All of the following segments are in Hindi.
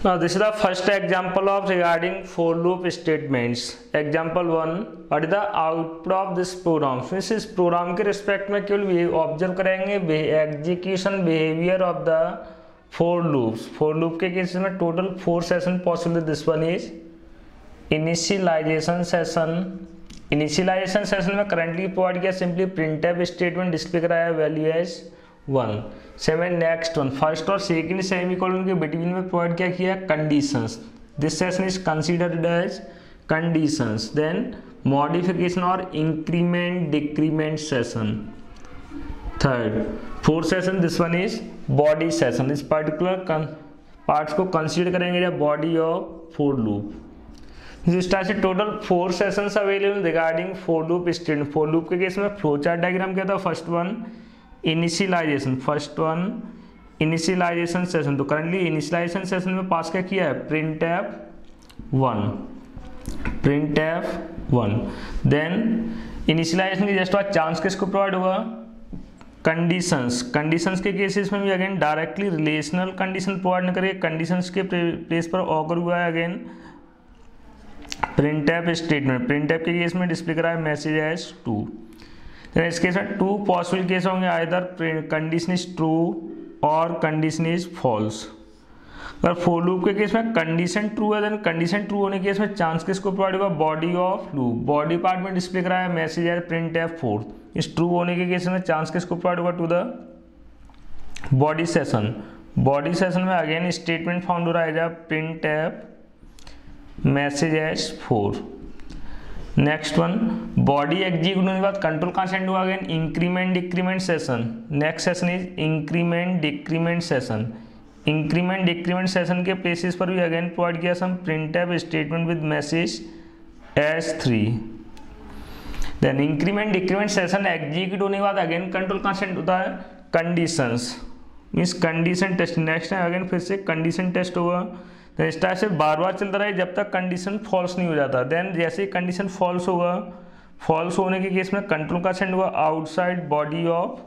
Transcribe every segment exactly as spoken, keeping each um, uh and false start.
Now this is the first example of regarding for loop statements. Example one, what is the output of this program? So इस प्रोग्राम के रिस्पेक्ट में केवल ऑब्जर्व करेंगे execution behaviour of the for loops. For loop के केस में total four session possible. This one is initialization session. Initialization session में करंटली प्रोवाइड किया सिंपली प्रिंटफ स्टेटमेंट डिस्प्ले कराया value as one. Seven next one, first और सेकंड सेमीकोलन के बिटवीन में प्रोवाइड क्या किया conditions. This session is considered as conditions. Then modification और increment decrement session. Third fourth session, this one is body session. इस पर्टिकुलर पार्ट्स को कंसीडर करेंगे बॉडी ऑफ फोर लूप. इस तरह से total four sessions available regarding for loop statement. For loop के केस में फ्लो चार्ट डायग्राम क्या था. First one initialization. First one initialization session. तो करंटली इनिशियलाइजेशन सेशन में पास क्या किया है printf one. Printf one. Then initialization के जस्ट बाद चांस किसको प्रोवाइड होगा कंडीशंस. कंडीशंस के केसेस में भी again directly relational condition provide न करें. कंडीशंस के प्लेस पर ऑकर हुआ है अगेन प्रिंटफ स्टेटमेंट. प्रिंटफ के केस में डिस्प्ले करा है मैसेज एज टू. इस केस में टू पॉसिबल केस होंगे, आइदर कंडीशन इज ट्रू और कंडीशन इज फॉल्स. अगर फोर लूप के केस में कंडीशन ट्रू है देन कंडीशन ट्रू होने के केस में चांस किसको प्रोवाइड होगा body of loop. Body part में डिस्प्ले कराया message as print F four. इस ट्रू होने के केस में चांस किसको प्रोवाइड होगा to the body session. Body session में अगेन स्टेटमेंट फाउंड हो रहा है print F message as four. Next one body execute होने के बाद कंट्रोल कहाँ सेंड हुआ again increment decrement session. Next session is increment decrement session. Increment decrement session के प्लेसेस पर भी अगेन प्रोवाइड किया सम printf statement with message as three. Then increment decrement session execute होने के बाद अगेन कंट्रोल कहाँ सेंड होता है conditions means condition test. Next है अगेन फिर से कंडीशन टेस्ट होगा. तो इस टाइप से बार बार चलता रहे जब तक कंडीशन फॉल्स नहीं हो जाता. देन जैसे ही कंडीशन फॉल्स होगा, फॉल्स होने के केस में कंट्रोल का सेंड होगा outside body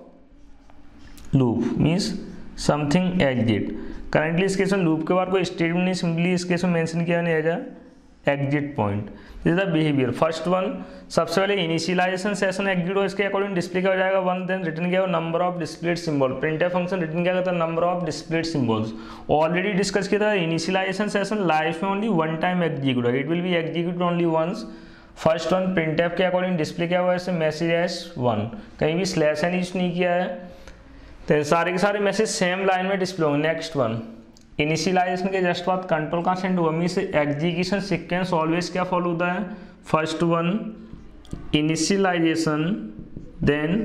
of loop means something exit. Currently इस केस में लूप के बाद कोई स्टेटमेंट नहीं, सिंपली इस केस में मेंशन किया नहीं जाएगा exit point. This is the behaviour. First one सबसे पहले इनिशियलाइजेशन सेशन एग्जिट हो, इसके अकॉर्डिंग डिस्प्ले किया जाएगा वन. देन रिटर्न किया number of displayed symbol. Printf function return किया था number of displayed symbols. Already discuss किया था इनिशियलाइजेशन सेशन लाइफ में ओनली वन टाइम एग्जीक्यूट है. It will be execute only once. First one printf के अकॉर्डिंग डिस्प्ले किया हुआ है मैसेज एस वन. कहीं भी स्लैश एन यूज नहीं किया है. तो सारे के सारे मैसेज सेम लाइन में डिस्प्ले होंगे. नेक्स्ट वन इनिशियलाइजेशन के जस्ट बाद कंट्रोल का सेंड हुआ मीन्स एग्जीक्यूशन सीक्वेंस ऑलवेज क्या फॉलो होता है first one initialization then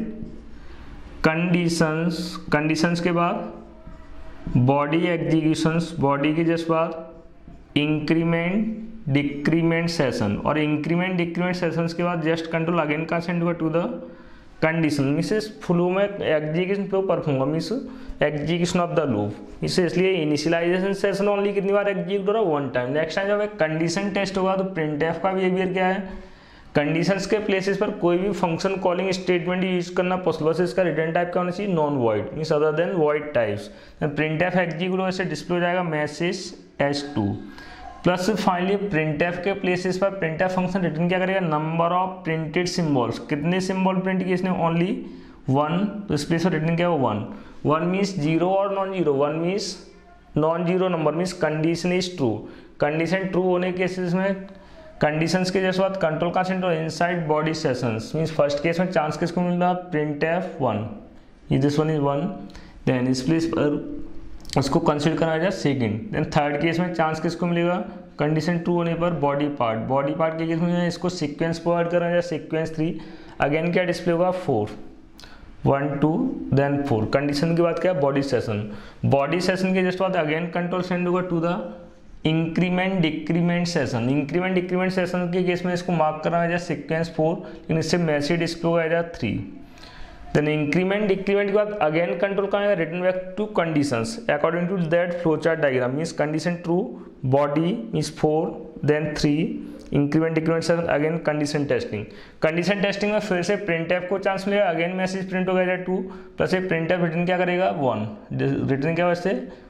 conditions. Conditions के बाद बॉडी एग्जीक्यूशंस. बॉडी के जस्ट बाद इंक्रीमेंट डिक्रीमेंट सेशन और इंक्रीमेंट डिक्रीमेंट सेशंस के बाद जस्ट कंट्रोल अगेन का सेंड हुआ to the condition means flow में एग्जीक्यूशन पे परफॉर्म होगा means execution of the loop. इसे इसलिए इनिशियलाइजेशन सेशन ओनली कितनी बार एग्जीक्यूट हो रहा है वन टाइम. नेक्स्ट टाइम जब एक कंडीशन टेस्ट होगा तो प्रिंटफ का बिहेवियर क्या है कंडीशंस के प्लेसेस पर कोई भी फंक्शन कॉलिंग स्टेटमेंट यूज करना पॉसिबल. बस इसका रिटर्न टाइप क्या होना चाहिए non void means other than void types. Printf execute ऐसे डिस्प्ले हो जाएगा message as two. Plus finally printf के प्लेसेस पर प्रिंटफ फंक्शन रिटर्न क्या करेगा नंबर ऑफ प्रिंटेड सिंबल्स. कितने सिंबल प्रिंट किए इसने ओनली वन. तो इस प्लेस पर रिटर्न क्या होगा वन. वन मीन्स जीरो और non zero. One means non zero number means condition is true. Condition true होने के केसेस में कंडीशंस के जैसे बाद कंट्रोल का centre inside body sessions means first case में चांस किसको मिल रहा printf one. This one is one. Then इस प्लेस पर उसको कंसीडर करना जाए सेकंड. देन थर्ड केस में चांस किसको मिलेगा कंडीशन ट्रू होने पर बॉडी पार्ट. बॉडी पार्ट के केस में इसको सीक्वेंस प्रोवाइड करना जाए सीक्वेंस थ्री. अगेन क्या डिस्प्ले होगा four one two then four. Condition के बाद क्या बॉडी सेशन. बॉडी सेशन के जस्ट बाद अगेन कंट्रोल सेंड होगा to the increment decrement session. Increment decrement session के केस में इसको मार्क करना जाए सीक्वेंस फोर लेकिन इससे मैसेज डिस्प्ले होगा जाए थ्री. देन इंक्रीमेंट डिक्रीमेंट के बाद अगेन कंट्रोल करेगा return back to conditions according to that flow chart diagram means condition true body means four then three increment decrement session again condition testing. Condition testing में फिर से प्रिंटफ को चांस मिलेगा अगेन मैसेज प्रिंट हो गया टू प्लस ये प्रिंटफ रिटर्न क्या करेगा वन. रिटर्न क्या वैसे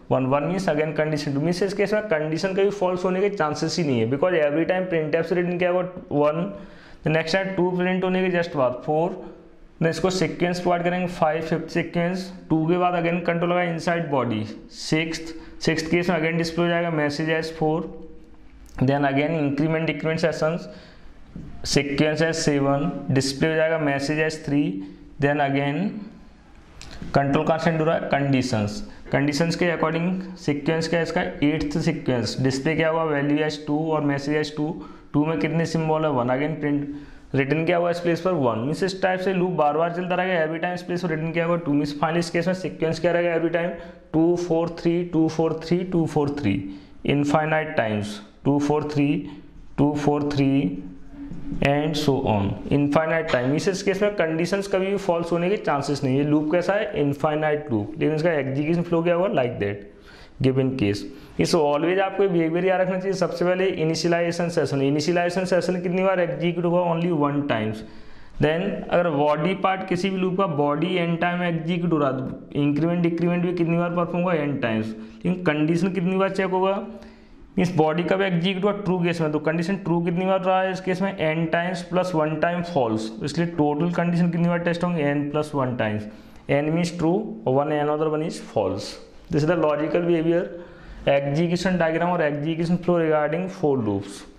one one means again condition two means इस केस में कंडीशन कभी फॉल्स होने के चांसेस ही नहीं है, बिकॉज एवरी टाइम प्रिंटफ से रिटर्न क्या होगा one, next time two print होने के जस्ट बाद फोर, देन इसको सीक्वेंस प्रोवाइड करेंगे फाइव, फिफ्थ सीक्वेंस टू के बाद अगेन कंट्रोल होगा inside body, sixth sixth case में अगेन डिस्प्ले हो जाएगा message as four, then again increment decrement sessions sequence as seven, display हो जाएगा message as three, then again control कहाँ सेंड हो रहा है कंडीशंस, कंडीशंस के अकॉर्डिंग सीक्वेंस क्या है इसका एट्थ सीक्वेंस, डिस्प्ले क्या हुआ वैल्यू एज टू और मैसेज एज टू, टू में कितने सिंबल है वन, अगेन प्रिंट रिटर्न क्या हुआ इस प्लेस पर वन, मीन्स इस टाइप से लूप बार बार चलता रहेगा, एवरी टाइम इस प्लेस पर रिटर्न क्या हुआ टू, मीन्स फाइनली इस केस में सीक्वेंस क्या रहेगा every time two four three two four three two four three infinite times, two four three two four three and so on infinite time, इस केस में कंडीशंस कभी भी फॉल्स होने के चांसेस नहीं है। लूप कैसा है इनफाइनाइट लूप, लेकिन इसका एग्जीक्यूशन फ्लो क्या होगा लाइक दैट गिवन केस। इस ऑलवेज आपको बिहेवियर याद रखना चाहिए। सबसे पहले इनिशियलाइजेशन सेशन, इनिशियलाइजेशन सेशन कितनी बार एग्जीक्यूट होगा ओनली वन टाइम्स, देन अगर बॉडी पार्ट किसी भी लूप का बॉडी एन टाइम एग्जीक्यूट हो रहा है, इंक्रीमेंट डिक्रीमेंट भी कितनी बार परफॉर्म होगा एन टाइम्स, लेकिन कंडीशन कितनी बार चेक होगा, इस बॉडी का भी एग्जीक्यूट हुआ ट्रू केस में, तो कंडीशन ट्रू कितनी बार रहा है इस केस में N times plus one time false, इसलिए टोटल कंडीशन कितनी बार टेस्ट होंगे N plus one times, N means true और one N other one is false. This is the logical behaviour, execution diagram और execution flow regarding for loops.